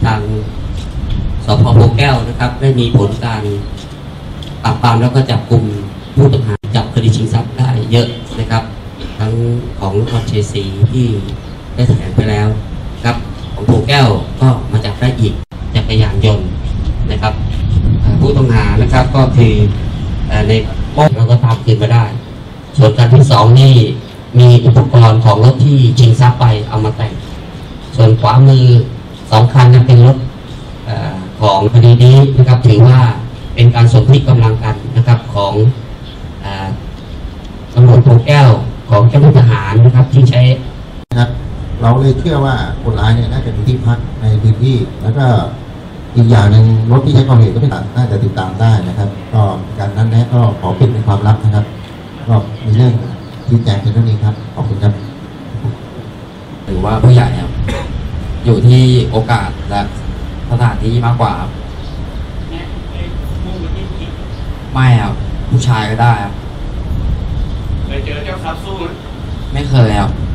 ทางสพ.โพแก้วนะครับได้มีผลการปราบปรามแล้วก็จับกลุ่มผู้ต้องหาจับคดีชิงทรัพย์ได้เยอะนะครับทั้งของนครชัยศรีที่ได้แถลงไปแล้วครับของโพแก้วก็มาจับได้อีกจักรยานยนต์นะครับผู้ต้องหานะครับก็คือในป้องเราก็ตามคืนมาได้ส่วนการที่สองนี่มีอุปกรณ์ของรถที่ชิงทรัพย์ไปเอามาแต่งส่วนขวามือ2 คันนั้นเป็นรถของคดีนี้นะครับถือว่าเป็นการสนธิกำลังกันนะครับของตำรวจโพแก้วของเจ้าหน้าที่ทหารนะครับที่ใช้นะครับเราเลยเชื่อว่าคนร้ายเนี่ยน่าจะมีที่พักในพื้นที่แล้วก็อีกอย่างหนึ่งรถที่ใช้ก่อเหตุก็ไม่น่าจะติดตามได้นะครับก็การนั้นแนะก็ขอปิดเป็นความลับนะครับก็มีเรื่องชี้แจงเป็นเรื่องนี้ครับขอบคุณครับหรือว่าผู้ใหญ่ครับอยู่ที่โอกาสและสถานที่มากกว่าครับไม่ครับผู้ชายก็ได้ครับเคยเจอเจ้าทรัพย์สู้ไหมไม่เคยครับ